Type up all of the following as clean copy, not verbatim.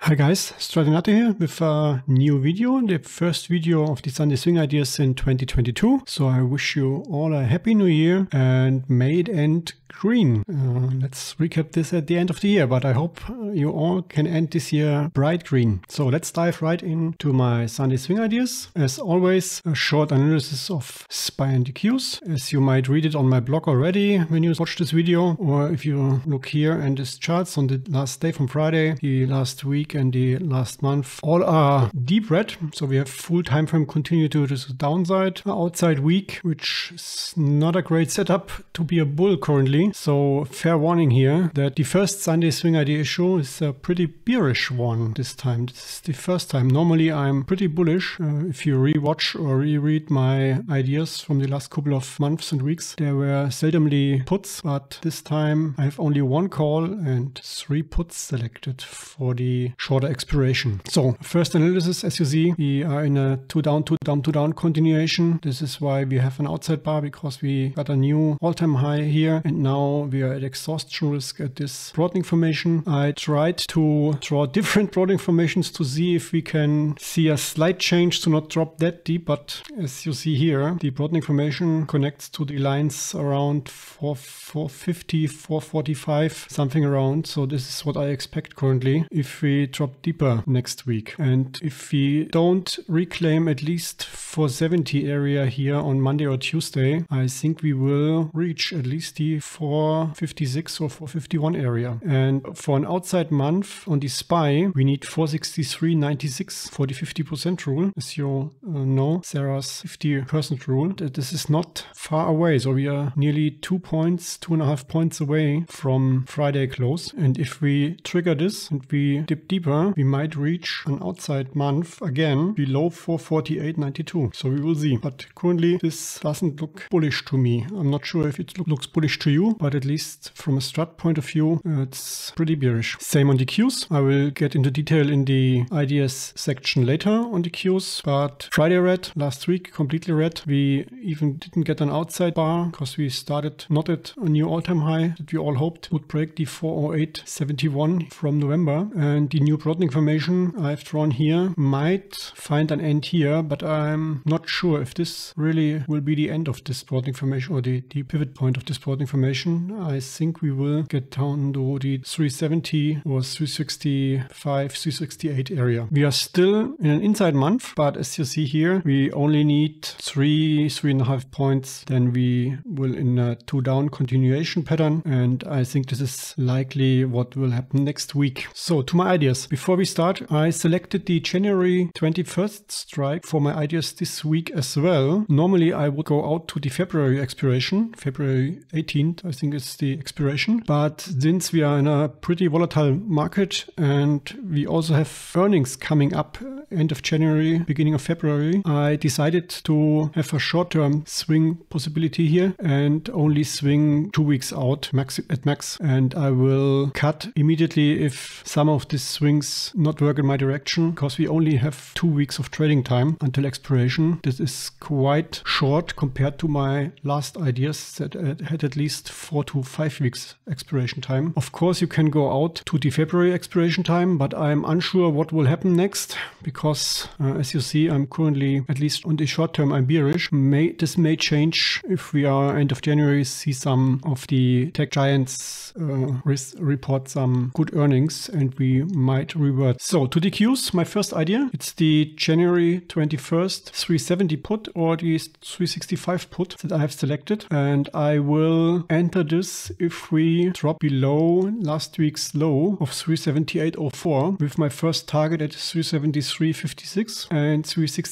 Hi guys, Stratinati here with a new video, the first video of the Sunday Swing Ideas in 2022. So I wish you all a happy new year and may it end green. Let's recap this at the end of the year, but I hope you all can end this year bright green. So let's dive right into my Sunday Swing Ideas. As always, a short analysis of SPY and DQs, as you might read it on my blog already when you watch this video, or if you look here and these charts on the last day from Friday, the last week and the last month, all are deep red. So we have full time frame continue to the downside, outside week, which is not a great setup to be a bull currently. So fair warning here that the first Sunday Swing Idea issue is a pretty bearish one this time. This is the first time. Normally I'm pretty bullish. If you rewatch or reread my ideas from the last couple of months and weeks, there were seldomly puts, but this time I have only one call and 3 puts selected for the shorter expiration. So first analysis, as you see, we are in a 2 down, 2 down, 2 down continuation. This is why we have an outside bar, because we got a new all-time high here, and now we are at exhaustion risk at this broadening formation. I tried to draw different broadening formations to see if we can see a slight change to not drop that deep, but as you see here, the broadening formation connects to the lines around 450, 445, something around. So this is what I expect currently if we drop deeper next week. And if we don't reclaim at least 470 area here on Monday or Tuesday, I think we will reach at least the 456 or 451 area. And for an outside month on the SPY, we need 463.96 for the 50% rule. As you know, Sarah's 50% rule. This is not far away. So we are nearly 2.5 points away from Friday close. And if we trigger this and we dip deeper, we might reach an outside month again below 448.92. So we will see. But currently this doesn't look bullish to me. I'm not sure if it looks bullish to you, but at least from a strat point of view, it's pretty bearish. Same on the Qs. I will get into detail in the ideas section later on the Qs, but Friday red, last week completely red. We even didn't get an outside bar because we started not at a new all-time high that we all hoped would break the 408.71 from November. And the new broadening formation I've drawn here might find an end here, but I'm not sure if this really will be the end of this broadening formation or the pivot point of this broadening formation. I think we will get down to the 370 or 365, 368 area. We are still in an inside month, but as you see here, we only need 3.5 points. Then we will in a 2 down continuation pattern. And I think this is likely what will happen next week. So to my ideas. Before we start, I selected the January 21st strike for my ideas this week as well. Normally I would go out to the February expiration, February 18th, I think is the expiration. But since we are in a pretty volatile market and we also have earnings coming up end of January, beginning of February, I decided to have a short-term swing possibility here and only swing 2 weeks out at max. And I will cut immediately if some of these swings not work in my direction, because we only have 2 weeks of trading time until expiration. This is quite short compared to my last ideas that had at least 4 to 5 weeks expiration time. Of course, you can go out to the February expiration time, but I'm unsure what will happen next, because as you see, I'm currently, at least on the short term, I'm bearish. This may change if we are end of January, see some of the tech giants report some good earnings and we might revert. So to the Qs, my first idea, it's the January 21st 370 put or the 365 put that I have selected. And I will enter this if we drop below last week's low of 378.04 with my first target at 373.56 and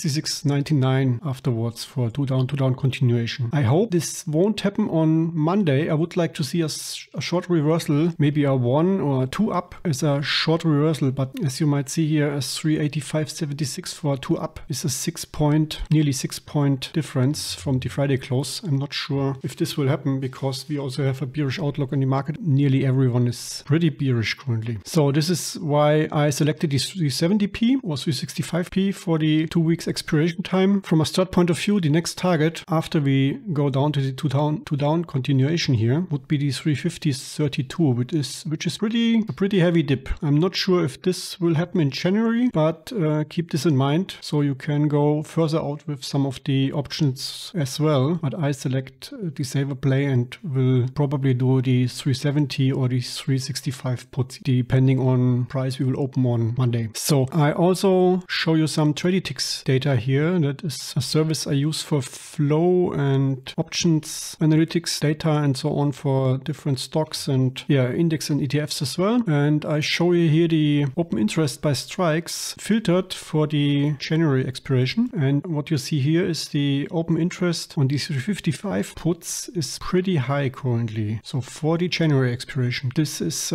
366.99 afterwards for 2 down continuation. I hope this won't happen on Monday. I would like to see a short reversal, maybe a 1 or 2 up as a short reversal, but as you might see here, a 385.76 for a 2 up is a nearly 6 point difference from the Friday close. I'm not sure if this will happen because we also have a bearish outlook on the market. Nearly everyone is pretty bearish currently. So this is why I selected the 370p or 365 365p for the 2 weeks expiration time. From a start point of view, the next target after we go down to the two down continuation here would be the 350.32, which is a pretty heavy dip. I'm not sure if this will happen in January, but keep this in mind. So you can go further out with some of the options as well. But I select the saver play and will probably do the 370 or the 365 puts, depending on price we will open on Monday. So I also show you some Traditix data here. That is a service I use for flow and options analytics data and so on for different stocks and index and ETFs as well. And I show you here the open interest by strikes filtered for the January expiration. And what you see here is the open interest on these 355 puts is pretty high currently. So for the January expiration, this is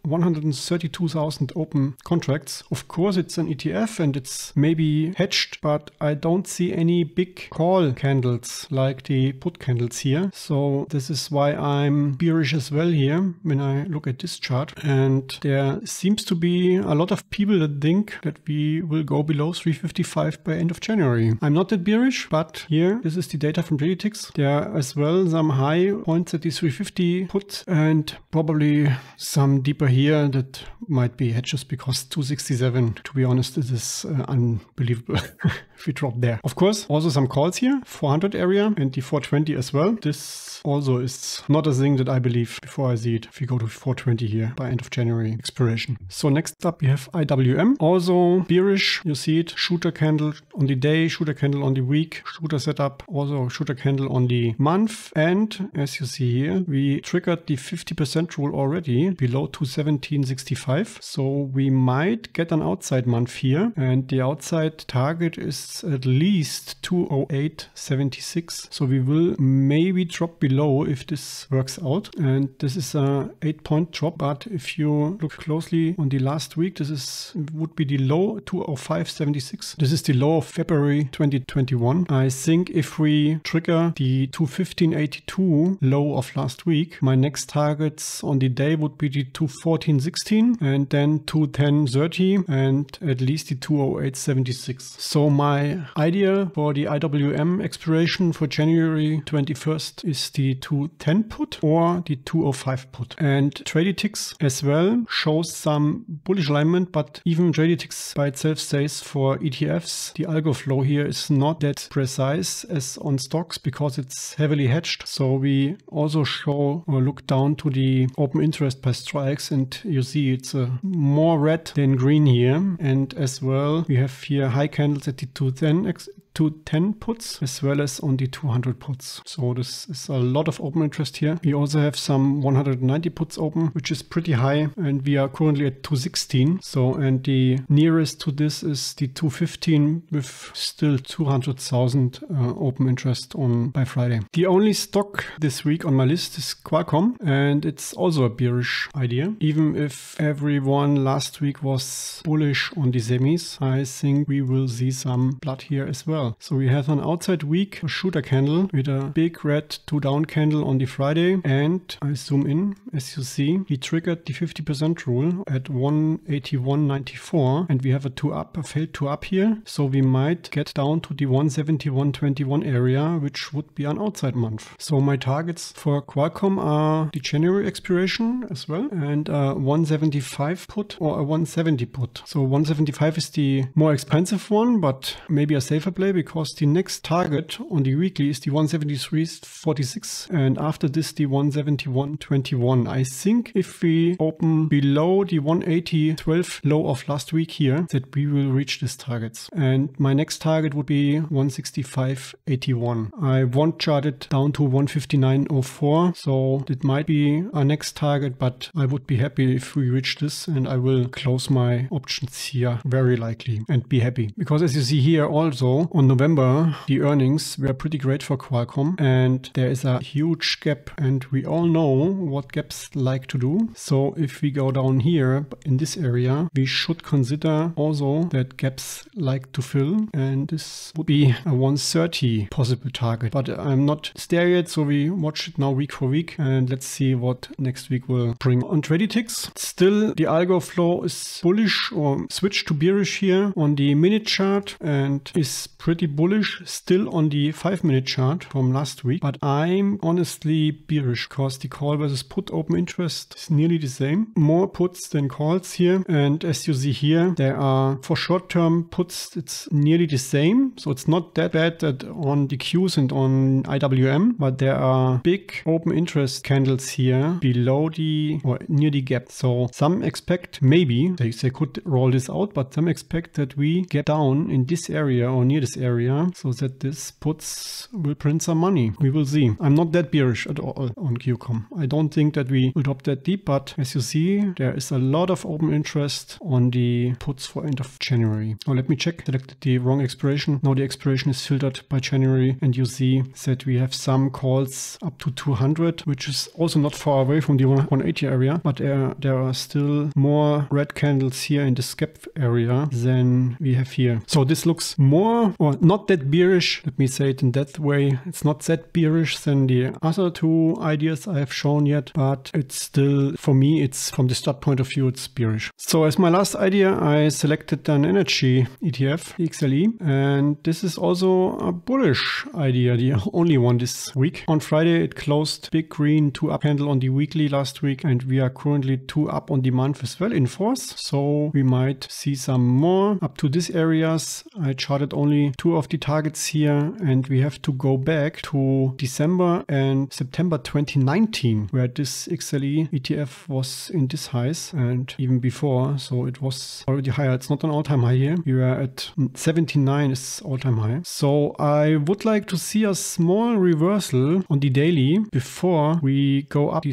132,000 open contracts. Of course, it's an ETF and it's maybe hedged, but I don't see any big call candles like the put candles here. So this is why I'm bearish as well here when I look at this chart. And there seems to be a lot of people that think that we will go below 355 by end of January. I'm not that bearish, but here, this is the data from Traditix. There are as well some high points at the 350 put and probably some deeper here that might be hedges because 267, to be honest, this is unbelievable if we drop there. Of course, also some calls here, 400 area and the 420 as well. This also is not a thing that I believe before I see it. If we go to 420 here by end of January expiration. So next up we have IWM. Also bearish, you see it, shooter candle on the day, shooter candle on the week, shooter setup, also shooter candle on the month. And as you see here, we triggered the 50% rule already below 217.65. So we might get an outside month here. And the outside target is at least 208.76. So we will maybe drop below if this works out. And this is a 8-point drop. But if you look closely on the last week, this would be the low 205.76. This is the low of February 2021. I think if we trigger the 215.82 low of last week, my next targets on the day would be the 214.16 and then 210.30 and at least the 208.76. So my idea for the IWM expiration for January 21st is the 210 put or the 205 put. And Traditix as well shows some bullish alignment, but even Traditix by itself says for ETFs, the algo flow here is not that precise as on stocks because it's heavily hedged. So we also show or look down to the open interest by strikes and you see it's more red than green here. And as well, we have here high candles at the 210 puts as well as on the 200 puts. So this is a lot of open interest here. We also have some 190 puts open, which is pretty high, and we are currently at 216. So, and the nearest to this is the 215 with still 200,000 open interest on by Friday. The only stock this week on my list is Qualcomm, and it's also a bearish idea. Even if everyone last week was bullish on the semis, I think we will see some blood here as well. So we have an outside week shooter candle with a big red 2 down candle on the Friday, and I zoom in. As you see, he triggered the 50% rule at 181.94 and we have a failed 2 up here. So we might get down to the 171.21 area, which would be an outside month. So my targets for Qualcomm are the January expiration as well and a 175 put or a 170 put. So 175 is the more expensive one, but maybe a safer play because the next target on the weekly is the 173.46 and after this the 171.21. I think if we open below the 180.12 low of last week here, that we will reach these targets. And my next target would be 165.81. I want chart it down to 159.04, so it might be our next target, but I would be happy if we reach this and I will close my options here very likely and be happy. Because as you see here also on on November, the earnings were pretty great for Qualcomm, and there is a huge gap, and we all know what gaps like to do. So if we go down here in this area, we should consider also that gaps like to fill, and this would be a 130 possible target. But I'm not there yet, so we watch it now week for week, and let's see what next week will bring. On Traditix, still the algo flow is bullish or switched to bearish here on the minute chart, and is pretty bullish still on the 5-minute chart from last week. But I'm honestly bearish because the call versus put open interest is nearly the same. More puts than calls here, and as you see here, there are for short-term puts, it's nearly the same. So it's not that bad that on the Qs and on IWM, but there are big open interest candles here below the or near the gap. So some expect maybe they could roll this out, but some expect that we get down in this area or near this area so that this puts will print some money. We will see. I'm not that bearish at all on QCOM. I don't think that we will drop that deep, but as you see, there is a lot of open interest on the puts for end of January. Now let me check. Selected the wrong expiration. Now the expiration is filtered by January, and you see that we have some calls up to 200, which is also not far away from the 180 area, but there are still more red candles here in this gap area than we have here. So this looks more or not that bearish. Let me say it in that way. It's not that bearish than the other two ideas I have shown yet, but it's still, for me, it's from the start point of view, it's bearish. So as my last idea, I selected an energy ETF, the XLE, and this is also a bullish idea, the only one this week. On Friday, it closed big green 2 up candle on the weekly last week, and we are currently 2 up on the month as well in force. So we might see some more up to these areas. I charted only 2 of the targets here, and we have to go back to December and September 2019, where this XLE ETF was in this highs and even before. So it was already higher. It's not an all-time high here. We were at 79 is all-time high. So I would like to see a small reversal on the daily before we go up to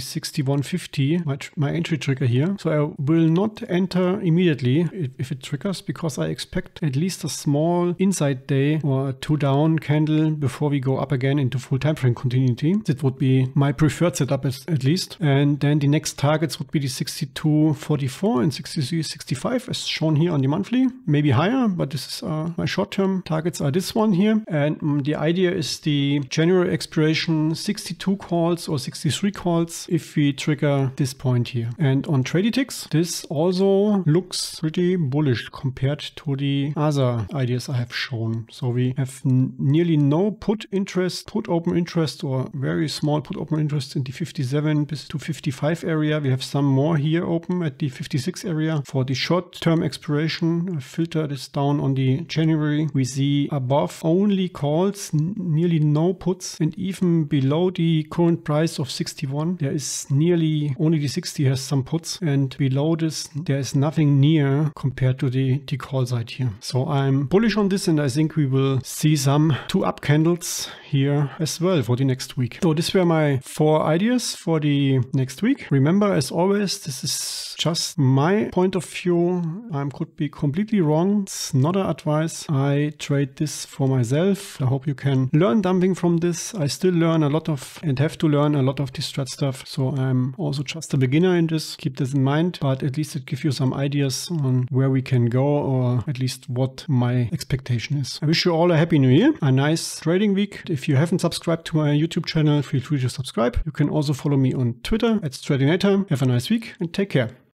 6150, my entry trigger here. So I will not enter immediately if it triggers, because I expect at least a small inside day or a 2 down candle before we go up again into full time frame continuity. That would be my preferred setup at least. And then the next targets would be the 62.44 and 63.65 as shown here on the monthly, maybe higher, but this is my short-term targets are this one here. And the idea is the January expiration 62 calls or 63 calls if we trigger this point here. And on Traditix, this also looks pretty bullish compared to the other ideas I have shown. So we have nearly no put open interest, or very small put open interest in the 57 to 55 area. We have some more here open at the 56 area. For the short-term expiration, I filter this down on the January. We see above only calls, nearly no puts, and even below the current price of 61, there is nearly only the 60 has some puts, and below this there is nothing near compared to the call side here. So I'm bullish on this, and I think we will see some 2 up candles here as well for the next week. So these were my 4 ideas for the next week. Remember, as always, this is just my point of view. I could be completely wrong. It's not an advice. I trade this for myself. I hope you can learn something from this. I still learn a lot of and have to learn a lot of this strat stuff. So I'm also just a beginner in this. Keep this in mind, but at least it gives you some ideas on where we can go, or at least what my expectation is. I wish you all a happy new year, a nice trading week. If you haven't subscribed to my YouTube channel, feel free to subscribe. You can also follow me on Twitter @Stradinator. Have a nice week and take care.